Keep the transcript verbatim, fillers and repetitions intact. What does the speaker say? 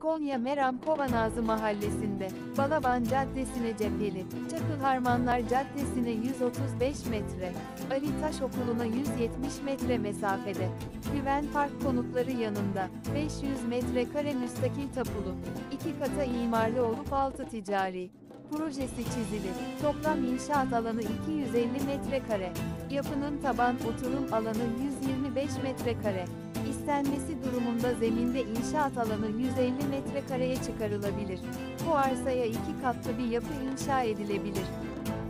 Konya Meram Kovanazı Mahallesi'nde, Balaban Caddesi'ne cepheli, Çakılharmanlar Caddesi'ne yüz otuz beş metre, Ali Taş Okulu'na yüz yetmiş metre mesafede, Güven Park konutları yanında, beş yüz metrekare müstakil tapulu, iki kata imarlı olup altı ticari. Projesi çizili, toplam inşaat alanı iki yüz elli metrekare, yapının taban oturum alanı yüz yirmi beş metrekare. İstenmesi durumunda zeminde inşaat alanı yüz elli metrekareye çıkarılabilir. Bu arsaya iki katlı bir yapı inşa edilebilir.